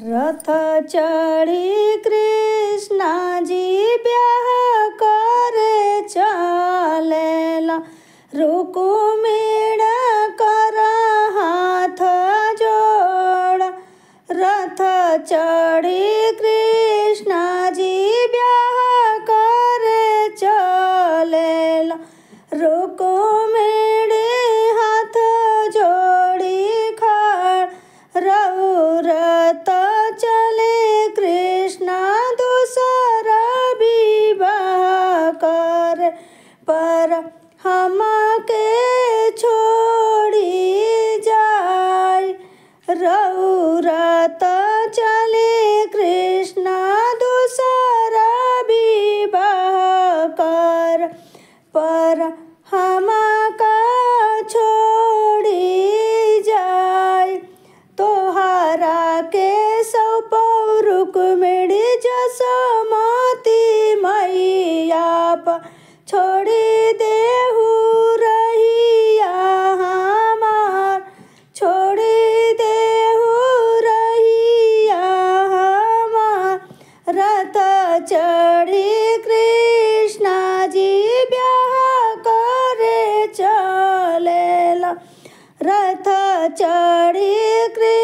रथ चढ़ी कृष्णा जी ब्याह करे चलेला, रुक्मिण कर हाथ जोड़। रथ चढ़ी कृष्णा जी ब्याह करे चलेला, रुक्मिण हाथ जोड़ी खड़। रथ चले कृष्णा दूसरा विवाह कर, पर हम के छोड़ी जाय। रथ चले कृष्णा दूसरा विवाह कर, पर हम का छोड़ी जाय। तोहरा के सौंपौ रुक्मिणी जसमती मैया पर, छोड़ी देहु रहिया हमार, छोड़ी देहु रहिया हमार। रथ चढ़ी कृष्णा जी ब्याह करे चलेला, रथ चढ़ी कृष्णा